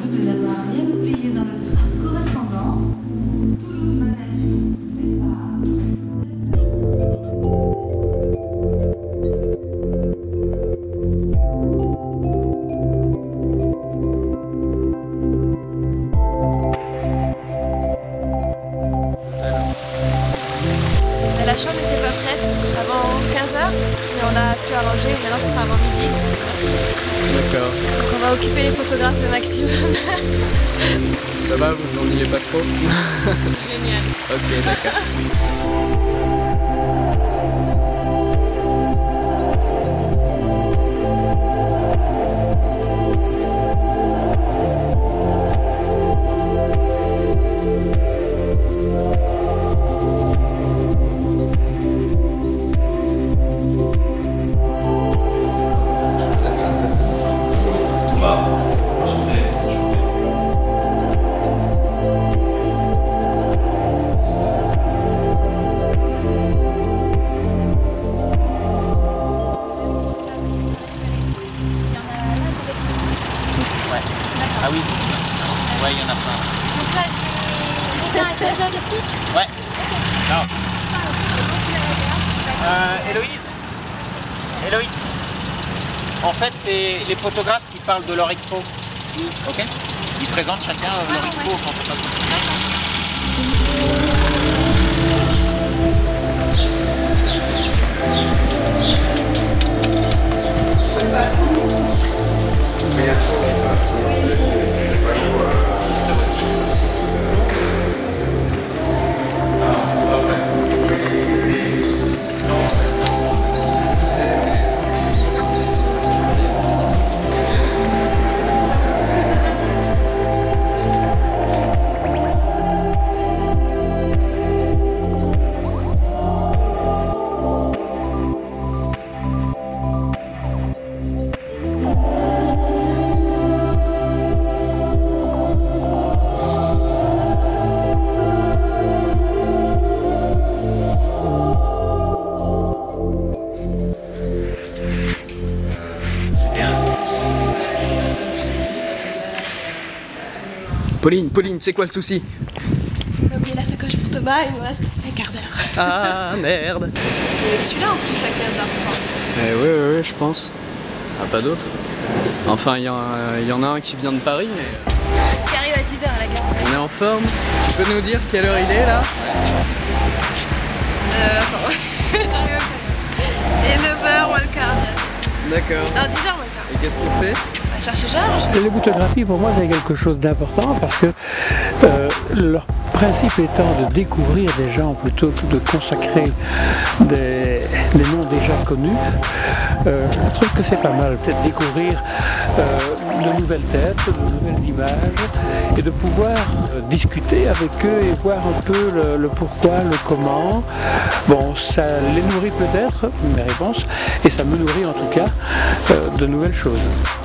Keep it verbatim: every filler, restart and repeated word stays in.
de l'avoir bien oublié dans le train correspondance. Toulouse-Madrid, départ. La chambre n'était pas prête avant quinze heures, mais on a pu arranger, maintenant ce sera avant midi. D'accord. Donc on va occuper les photographes le maximum. Ça va, vous vous ennuyez pas trop? Génial. Ok, d'accord. Ah oui, ouais, il y en a plein. Donc là, tu viens à seize heures ici? Ouais. Non. Euh, Héloïse Héloïse En fait, c'est les photographes qui parlent de leur expo. Ok. Ils présentent chacun leur expo au photographe. Pauline, Pauline, c'est quoi le souci? J'ai oublié la sacoche pour Thomas, il nous reste un quart d'heure. Ah merde. Et celui-là en plus à quinze heures trente. Eh oui, oui, oui, je pense. Ah, pas d'autre. Enfin, il y, en- y en a un qui vient de Paris, mais... Qui arrive à dix heures à la gare. On est en forme. Tu peux nous dire quelle heure il est, là? Euh, attends. J'arrive à faire. Et neuf heures moins le quart. D'accord. Non, dix heures moins le quart. Et qu'est-ce qu'on fait? On va chercher Georges. La photographie, pour moi, c'est quelque chose d'important parce que euh, leur principe étant de découvrir des gens plutôt que de consacrer des, des noms déjà connus, euh, je trouve que c'est pas mal. C'est de découvrir euh, de nouvelles têtes, de nouvelles images et de pouvoir euh, discuter avec eux et voir un peu le, le pourquoi, le comment. Bon, ça les nourrit peut-être, mes réponses, et ça me nourrit en tout cas euh, de nouvelles choses.